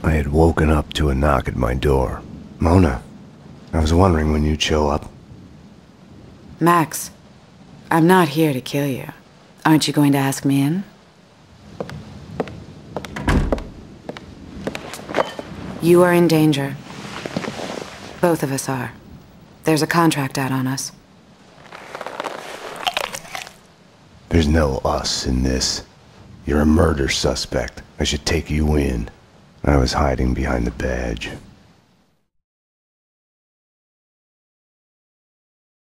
I had woken up to a knock at my door. Mona, I was wondering when you'd show up. Max, I'm not here to kill you. Aren't you going to ask me in? You are in danger. Both of us are. There's a contract out on us. There's no us in this. You're a murder suspect. I should take you in. I was hiding behind the badge.